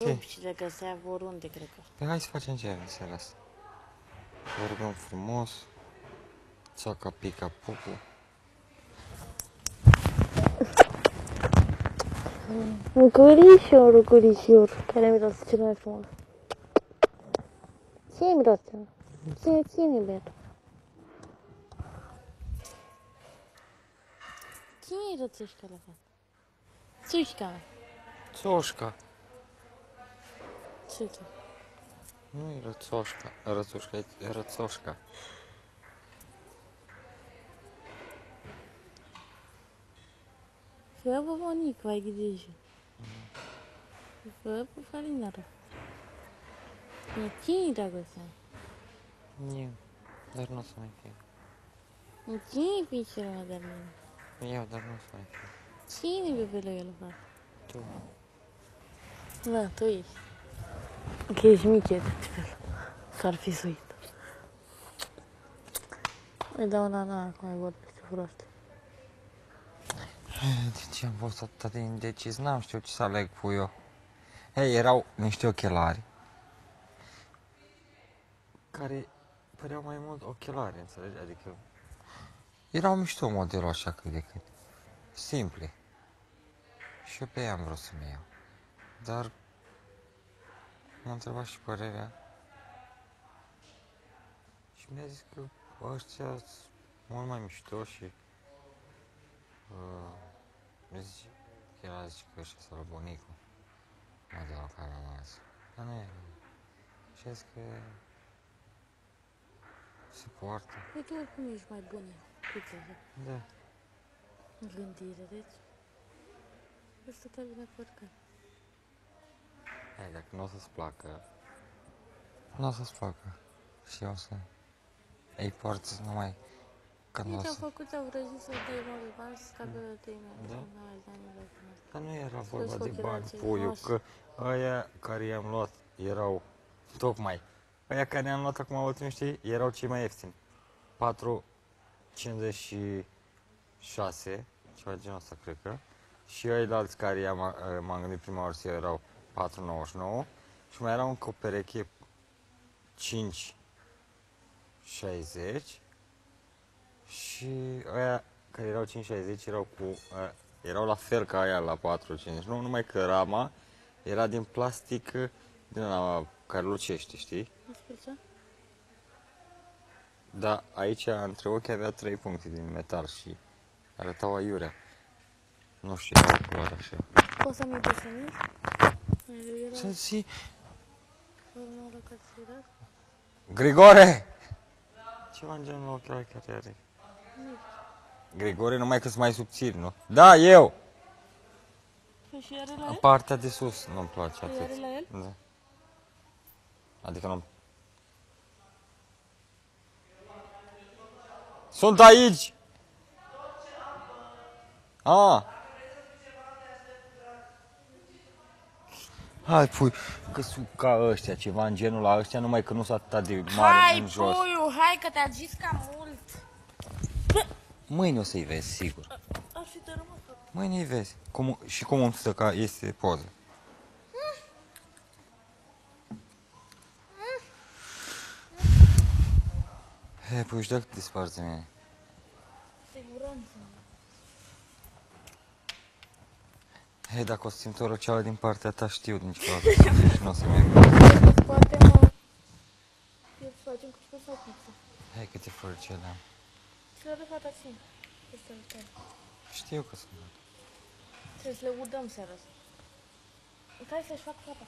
rup și le găsea oriunde, cred că. Păi hai să facem ce în seara asta. Vă rugăm frumos. Țoaca, pica, pupu. Rucurișor, care miroase cel mai frumos. Ce miroase? Ține, Beto. Cine e rățușca la față? Țușca. Țoșca. Țușca. Nu e rățoșca. Rățușca, e rățoșca. Fă băbănic, vai grijă. Fă farinară. Cine-i dragostea? Eu. Dar nu o să mai fiu. Cine-i piciorul ăla de-al meu? Eu, dar nu o să mai fiu. Cine e pe lângă el, Tu. Da, tu ești. Că ești mic, e de fel. S-ar fi suit. Îi dau nana acum ai vorbesc prost. De ce am fost atât de indecis? N-am știut ce să aleg puiul. Hei, erau niște ochelari care păreau mai mult ochelari, înțelegi? Adică erau mișto modelul așa cât de cât. Simple. Și eu pe ea am vrut să-mi iau. Dar m-a întrebat și părerea. Și mi-a zis că ăștia sunt mult mai mișto și zice, el zice că ăștia sunt la bunicul. Modelul care am ales. Dar nu e. Și a zis că se poartă. Păi tu oricum ești mai bun cu țara. Da. Gândire, deci. Ăsta te bine părcă. Hai, dacă nu o să-ți placă, nu o să-ți placă. Și eu o să îi porți numai când Ei o te-au să... făcut, au vrăjit să-i dai mai bani, să scape de tine. Da? Dar nu era vorba Să-ți de facă bani, rație, puiu, așa. că ăia care i-am luat erau, tocmai, ăia care i-am luat acum ultimii, știi, erau cei mai ieftini. 4,56, ceva genul ăsta, cred că. Și ăilalți care m-am gândit prima oară să iau erau 4,99 și mai era încă o pereche 5,60 și ăia care erau 5,60 erau cu... erau la fel ca aia la 4,50, nu numai că rama era din plastic din ăla care lucește, știi? Dar aici, între ochi, avea 3 puncte din metal și arătau aiurea. Nu știu, era o culoare așa. Poți să-mi desenezi? Să ții... Urmă la cartier. Grigore! Ceva în genul ochelari care are. Grigore, numai că sunt mai subțiri, nu? Da, eu! Păi și are la el? Partea de sus nu-mi place Păi atât. are la el? Da. Adică nu... Sunt aici! Ah! Hai, pui, că sunt ca ăștia, ceva în genul la ăștia, numai că nu sunt atât de mari în jos. Hai, puiu, hai că te-a zis cam mult. Mâine o să-i vezi, sigur. Ar fi tărâmă. Mâine îi vezi. Și cum stă ca este poză. Hei, pui, și dacă te sparți de mine? Siguranță. Hei, dacă o să simt o răceală din partea ta, știu din ce cauză. Și nu o să merg. Poate mă... Eu facem cu ce sau pizza. Hai, câte floricele am. Și le-a fata țin. Știu că sunt. Trebuie să le udăm seara asta. Hai să-și fac fata.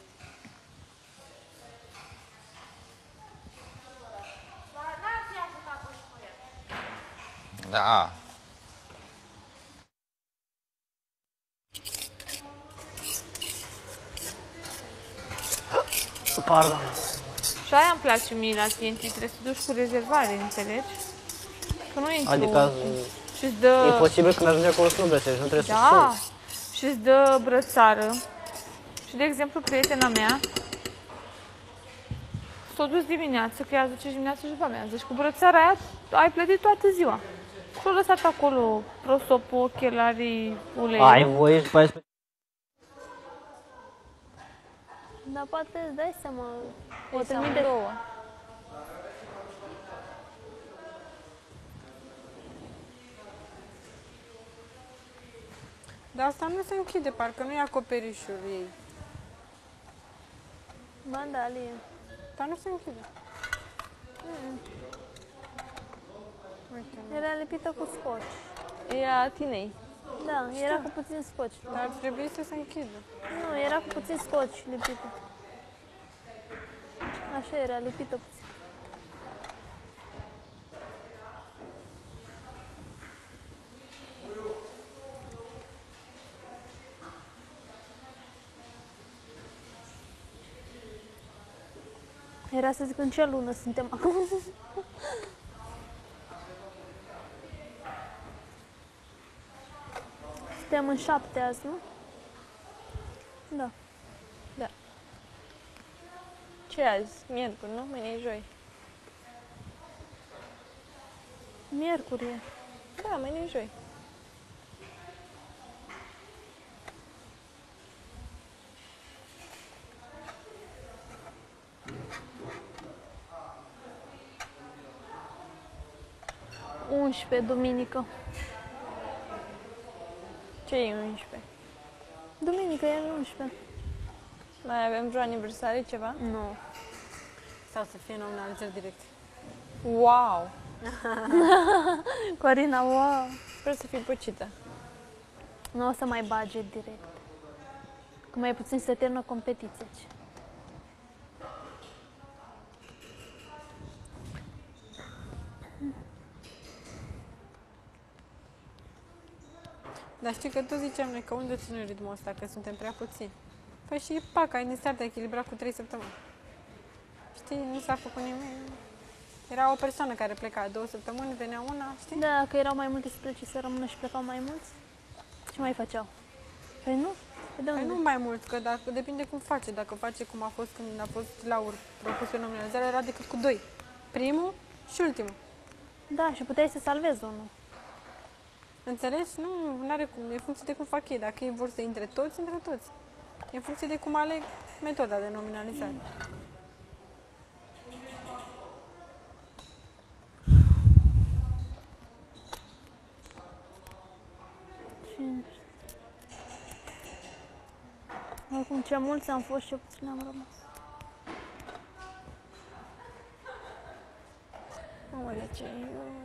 Da. Pardon. Și aia îmi place mie la TNT, trebuie să duci cu rezervare, înțelegi? Că nu intru. Adică Și-ți dă... e posibil când ajungi acolo să nu găsești, nu trebuie să Da, suni. și-ți dă brățară. Și, de exemplu, prietena mea s-a dus dimineață, că ea zice dimineață și după amiază. Și cu brățara aia ai plătit toată ziua. Și-a lăsat acolo prosopul, ochelarii, ulei. Ai voie și după aia Dar poate îți dai seama, o Poate trimite două. Dar asta nu se închide, parcă nu e acoperișul ei. Ba da, Alie. Dar nu se închide. Uite, nu. Era lipită cu scoci. E a tinei. Da, era cu puțin scoci. Dar ar trebui să se închidă. Nu, era cu puțin scoci lipită. Așa era, lipită puțin. Era să zic în ce lună suntem acum. Suntem în 7 azi, nu? Da. Ce e azi? Miercuri, nu? Mâine e joi. Miercuri e. Da, mâine e joi. Duminică. Ce e 11? Duminică e 11. Mai avem vreo aniversare, ceva? Nu. Sau să fie nominalizări direct. Wow! Corina, wow. Sper să fii păcită. Nu o să mai bage direct. Că mai puțin se termină competiția. Dar știi că tot ziceam noi că unde ține ritmul ăsta, că suntem prea puțini. Păi și pac, ai inițiat de echilibrat cu 3 săptămâni. Știi, nu s-a făcut nimic. Era o persoană care pleca 2 săptămâni, venea una, știi? Da, că erau mai multe să plece să rămână și plecau mai mulți. Ce mai făceau? Păi nu? Păi de Păi unde? nu mai mult, că dacă, depinde cum face. Dacă face cum a fost când a fost Laur propus pe nominalizare, era decât cu 2. Primul și ultimul. Da, și puteai să salvezi unul. Înțelegi? Nu are cum. E în funcție de cum fac ei. Dacă ei vor să intre toți, intră toți. E în funcție de cum aleg metoda de nominalizare. Oricum, ce mulți am fost, ce puțin am rămas. Mamă, de ce?